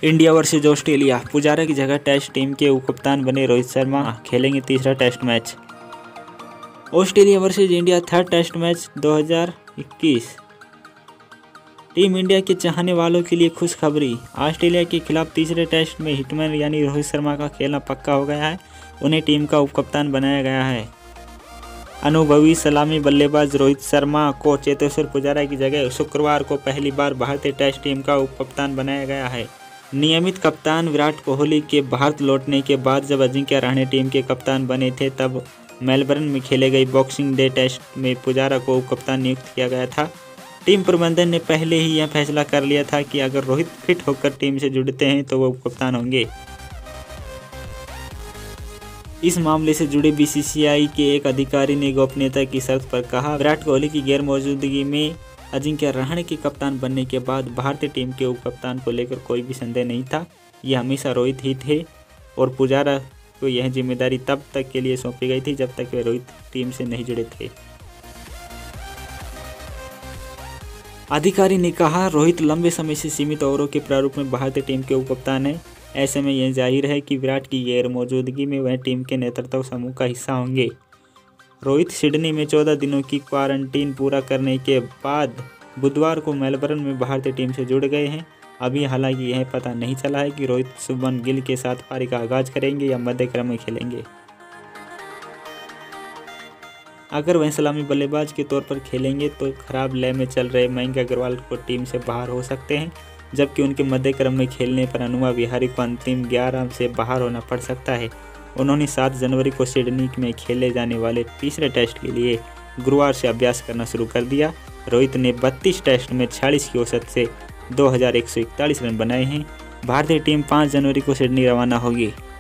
India versus Australia. Pujara की जगह test team के उपकप्तान बने रोहित शर्मा खेलेंगे तीसरा test match. Australia versus India third test match 2021। Team India के चाहने वालों के लिए खुशखबरी। ऑस्ट्रेलिया के खिलाफ तीसरे टेस्ट में हिटमैन यानी रोहित शर्मा का खेलना पक्का हो गया है। उन्हें टीम का उपकप्तान बनाया गया है। अनुभवी सलामी बल्लेबाज रोहित शर्मा को चेतेश्वर पुजारा की जगह शुक्रवार को पहली बार भारतीय टेस्ट टीम का उपकप्तान बनाया गया है। नियमित कप्तान विराट कोहली के भारत लौटने के बाद जब अजिंक्य रहाणे टीम के कप्तान बने थे, तब मेलबर्न में खेले गए बॉक्सिंग डे टेस्ट में पुजारा को उपकप्तान नियुक्त किया गया था। टीम प्रबंधन ने पहले ही यह फैसला कर लिया था कि अगर रोहित फिट होकर टीम से जुड़ते हैं तो वो उपकप्तान होंगे। इस मामले से जुड़े बीसीसीआई के एक अधिकारी ने गोपनीयता की शर्त पर कहा, विराट कोहली की गैर मौजूदगी में अजिंक्य रहाणे के कप्तान बनने के बाद भारतीय टीम के उपकप्तान को लेकर कोई भी संदेह नहीं था। यह हमेशा रोहित ही थे और पुजारा को यह जिम्मेदारी तब तक के लिए सौंपी गई थी जब तक वे रोहित टीम से नहीं जुड़े थे। अधिकारी ने कहा, रोहित लंबे समय से सीमित ओवरों के प्रारूप में भारतीय टीम के उपकप्तान हैं। ऐसे में यह जाहिर है कि विराट की गैर मौजूदगी में वह टीम के नेतृत्व समूह का हिस्सा होंगे। रोहित सिडनी में 14 दिनों की क्वारंटीन पूरा करने के बाद बुधवार को मेलबर्न में भारतीय टीम से जुड़ गए हैं। अभी हालांकि यह पता नहीं चला है कि रोहित शुभमन गिल के साथ पारी का आगाज करेंगे या मध्य क्रम में खेलेंगे। अगर वह सलामी बल्लेबाज के तौर पर खेलेंगे तो खराब लय में चल रहे मयंक अग्रवाल को टीम से बाहर हो सकते हैं, जबकि उनके मध्य क्रम में खेलने पर अनुमा विहारी को अंतिम 11 से बाहर होना पड़ सकता है। उन्होंने 7 जनवरी को सिडनी में खेले जाने वाले तीसरे टेस्ट के लिए गुरुवार से अभ्यास करना शुरू कर दिया। रोहित ने 32 टेस्ट में 46 की औसत से 2141 रन बनाए हैं। भारतीय टीम 5 जनवरी को सिडनी रवाना होगी।